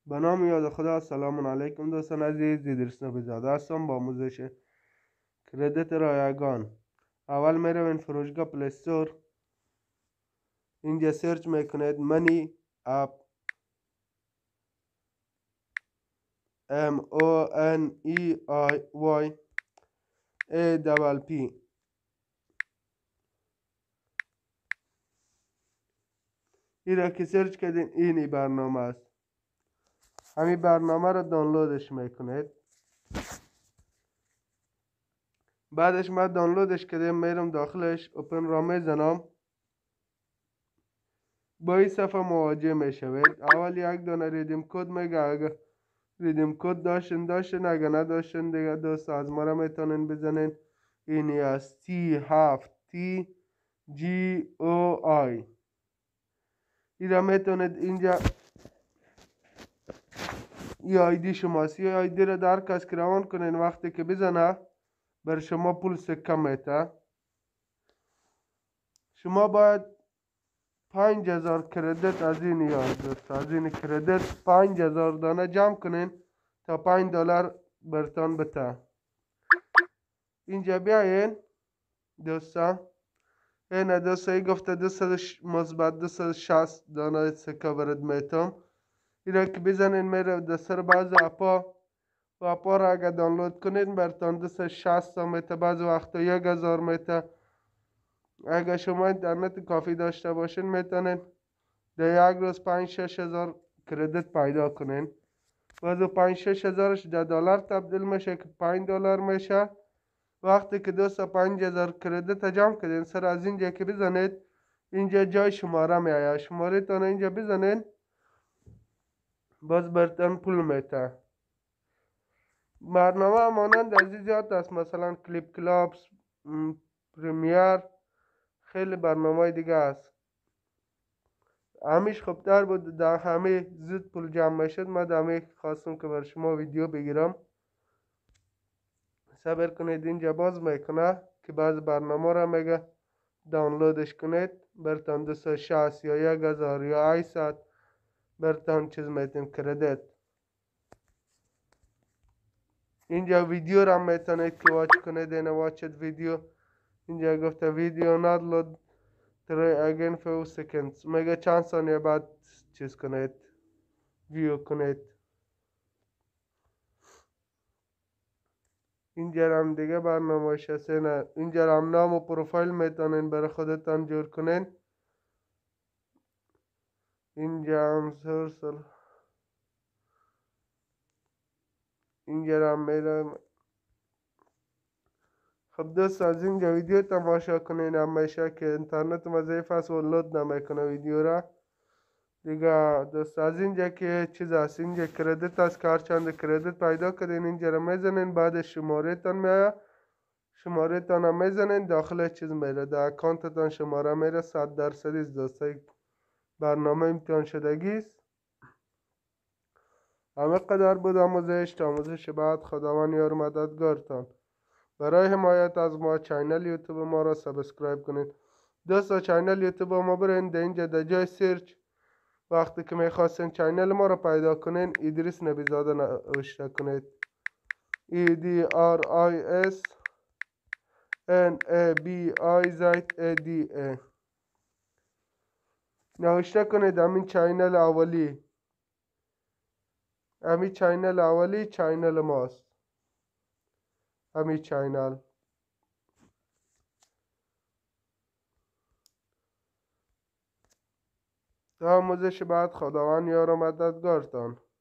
به نام یاد خدا. سلام علیکم دوستان عزیز، ایدریس نبیزاده هستم با آموزش کردیت رایگان. اول میروین فروشگاه پلی استور، اینجا سرچ میکنید منی اپ، MONEYAPP. این را که سرچ کردین اینی برنامه است. همین برنامه را دانلودش میکنید. بعدش ما دانلودش کردیم، میرم داخلش اوپن را میزنم. با این صفحه مواجه میشوید. اول یک دانه ریدیم کد میگه، اگه ریدیم کد داشتین اگه نداشتین دیگه دوست از ما را میتونین بزنین. اینی از T7TGOI. این را میتونید اینجا ای آیدی شماست. ای آیدی را در کس که روان کنین، وقتی که بزنه بر شما پول سکه میته. شما باید 5000 کردیت از این دوست، از این کردیت 5000 دانه جمع کنین تا $5 برتان بته. اینجا بیاین دوستا، این دوستا گفته مثبت 260 دانه سکه برد میتم. این را که بزنین میره دستر بعض اپا و اپا را اگه دانلود کنین برتان 260 میته، بعض وقتا 1000 میته. اگه شما اینترنت کافی داشته باشین میتونین در یک روز 5-6 هزار کردیت پیدا کنین. و 5-6 هزارش در دلار تبدیل میشه که $5 میشه. وقتی که دوستا 5000 کردیت جمع کردین، سر از اینجا که بزنید اینجا جای شماره میآید، شماره تان اینجا بزنین باز برتن پول میته. برنامه مانند از این زیاد است، مثلا کلیپ کلابس، پریمیر، خیلی برنامه دیگه است. همیش خوبتر بود در همه زود پول جمع میشد. من در همه خواستم که بر شما ویدیو بگیرم. صبر کنید، اینجا باز میکنه که بعض برنامه را میگه دانلودش کنید. برتان 260 یا 1000 یا 800 برتان چیز میتین کردیت. اینجا ویدیو را میتونید که واچ کنید. این واچت ویدیو، اینجا گفته ویدیو not load try again few seconds، میگه چند ثانیه بعد چیز کنید، ویو کنید. اینجا هم دیگه برنامه‌اش هست. اینجا هم نام و پروفایل میتونین برای خودتان جور کنین. اینجا هم سرسل، اینجا هم میرم. خب دوست از اینجا ویدیو تماشا کنین. همیشه که اینترنت ضعیف است و لود نمیکنه ویدیو را دیگه. دوست از اینجا که چیز است، اینجا کردیت است که هر چند کردیت پیدا کردین اینجا را میزنین. بعد شماره تان میاد، شماره تان هم میزنین داخل چیز میره، در اکانت تان شماره میره. 100% دوستا برنامه امتحان شدگی است. همه قدر بود آموزش. تا آموزش بعد خداوند یار مددگارتان. برای حمایت از ما چینل یوتیوب ما را سابسکرایب کنید. دوستا چینل یوتیوب ما برین در اینجا در جای سرچ، وقتی که میخواستین چینل ما را پیدا کنین ایدریس نبیزاده نوشته کنید. EDRISNABIZADA نوشته کنید. همین چینل اولی، همین چینل اولی چینل ماست. همین چینل. تا آموزش بعد خداوند یار و مددگارتان.